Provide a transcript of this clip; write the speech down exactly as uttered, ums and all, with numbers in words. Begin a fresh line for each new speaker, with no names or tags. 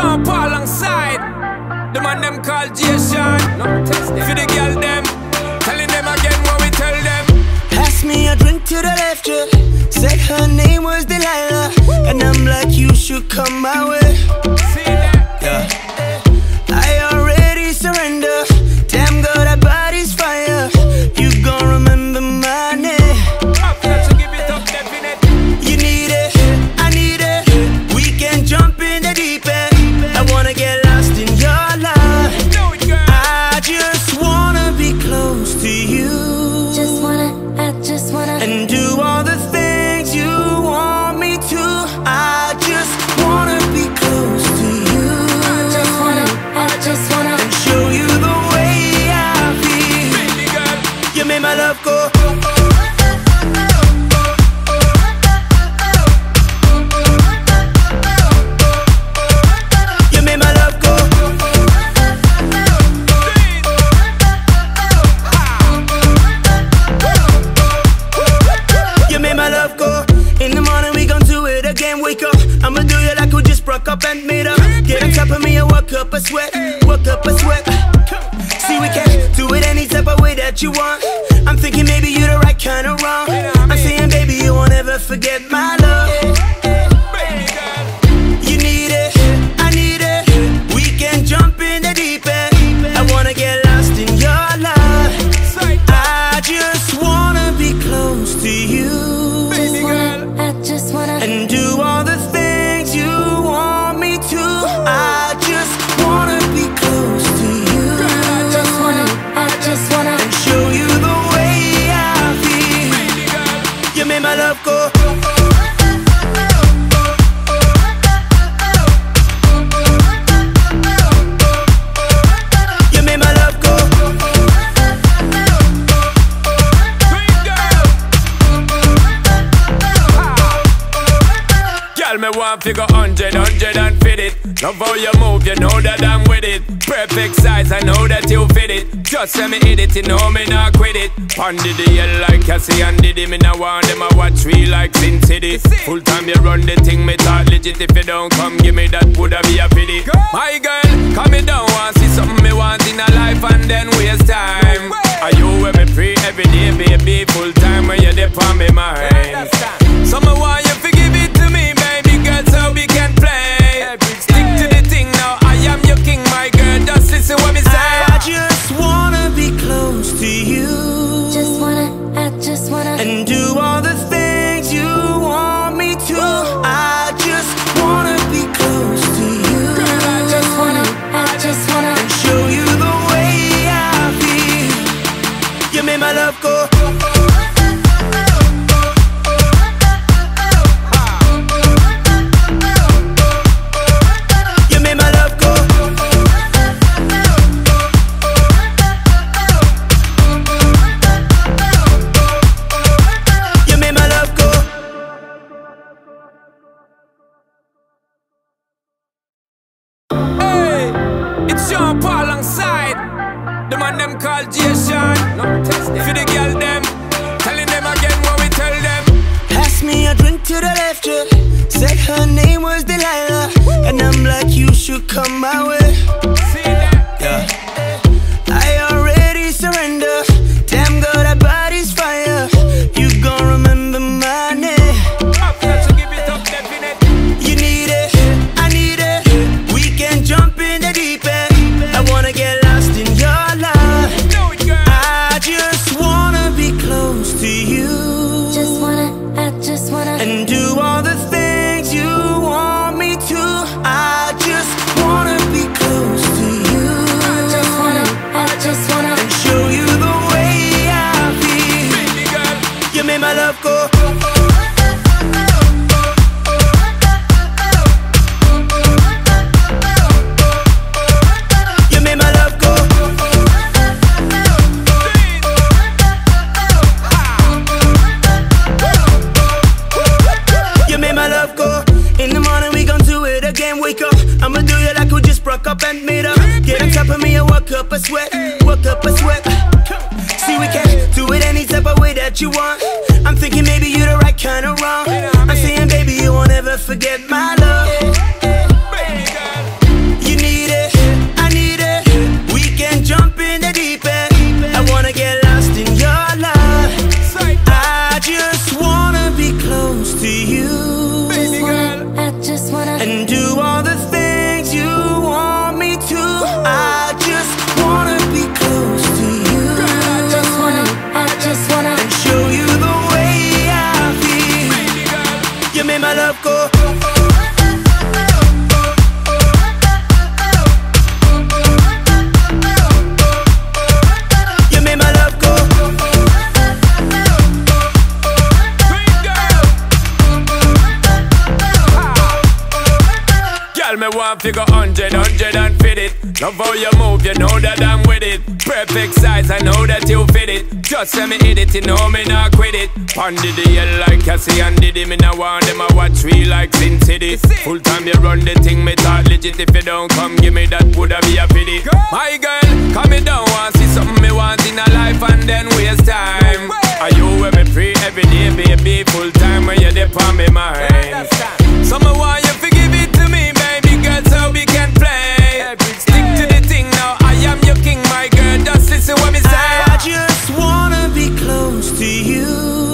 Sean Paul alongside the man them called Jason. For the girl them, telling them again what we tell them.
Pass me a drink to the left, yeah. Said her name was Delilah, and I'm like, you should come my way.
See that?
Yeah. I already surrender. Damn girl, that body's fire. You gon' remember my name.
After to give it up, definite.
You need it, I need it. We can jump in the deep end. I wanna get lost in your love.
Do it, girl.
I just wanna be close to you.
Just wanna, I just wanna.
And do all the things you want me to. I just wanna be close to you.
I just wanna, I just wanna.
And show you the way I feel.
Baby girl,
You made my love go. You made my love go. You made my love go. In the morning we gon' do it again. Wake up, I'ma do you like we just broke up and made up. Get on top of me and work up a sweat, work up a sweat. See, we can do it any type of way that you want. I'm thinking maybe you're the right kind of wrong. I'm saying baby you won't ever forget my love.
baby girl.
You need it, I need it. We can jump in the deep end. I wanna get lost in your love.
Sight,
I just wanna be close to you.
baby girl.
I just wanna.
And do all the things you want me to. I just wanna be close to you.
I just wanna, I just wanna.
And show you the way I feel.
Baby girl,
You made my love go. You made my love go.
queen girl. Girl, me want figure hundred, hundred and fit it. Love how you move, you know that I'm with it. Perfect size, I know that you fit it. Just let me hit it, you know me not quit it. Pondy the hell like Cassie and Diddy. Me now want them, I watch we like Sin City. Full time you run the thing, me talk legit. If you don't come, give me that, woulda be a pity. My girl, come me down, want see something me want in a life and then waste time. Are you with me free every day, baby? Full time when you're there on me mind. So me want you to give it to me, baby girl, so we can play. Stick to the thing now, I am your king, my girl. Just listen what me say.
I just wanna be close to you.
Just wanna, I just wanna.
And do all the things you want me to. I just wanna be close to you.
I just wanna, I just wanna.
And show you the way I feel. You made my love go. You made my love go. You made my love go.
Hey, it's Sean Paul alongside the man them called Jason. For the girl them, telling them again what we tell them.
Pass me a drink to the left, yeah. Said her name was Delilah, and I'm like, you should come my way.
See that?
Yeah. I already surrender. Damn girl, that body's fire. You gon' remember my name.
After to give it up, definite.
You need it, I need it. We can jump in the deep end. I wanna get lost in your love.
Do it, girl.
I just wanna be close to you.
Just wanna, I just wanna.
And do all the things you want me to. I just wanna be close to you.
I just wanna, I just wanna.
And show you the way I feel.
Baby girl,
You made my love go. You made my love go. You made my love go. In the morning we gon' do it again. Wake up, I'ma do you like we just broke up and made up. Get on top of me and work up a sweat, work up a sweat. See, we can do it any type of way that you want. I'm thinking maybe you're the right kind of wrong. I'm saying baby you won't ever forget my love.
baby girl. Girl, me want figure hundred, hundred and fit it. Love how you move, you know that I'm with it. Perfect size, I know that you fit it. Just let me hit it, you know me not quit it. Pondy the hell like Cassie and Diddy. Me now want them a watch we like Sin City. Full time you run the thing, me talk legit. If you don't come, give me that, woulda be a pity. My girl, come me down, want see something me want in a life and then waste time. Are you with me free every day, baby? Full time when you're there on me mind. So me want you to give it to me, baby girl, so we can play. Stick to the thing now, I am your king, my girl. Just listen what me say.
I just wanna be close to you.